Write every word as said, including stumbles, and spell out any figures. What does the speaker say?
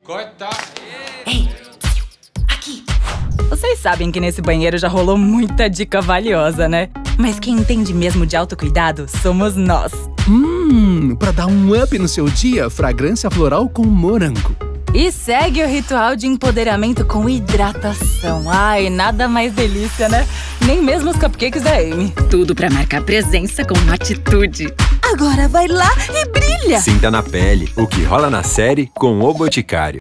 Corta! Ei, aqui! Vocês sabem que nesse banheiro já rolou muita dica valiosa, né? Mas quem entende mesmo de autocuidado somos nós. Hum, pra dar um up no seu dia, fragrância floral com morango. E segue o ritual de empoderamento com hidratação. Ai, nada mais delícia, né? Nem mesmo os cupcakes da Amy. Tudo pra marcar presença com atitude. Agora vai lá e brilha! Sinta na pele o que rola na série com O Boticário.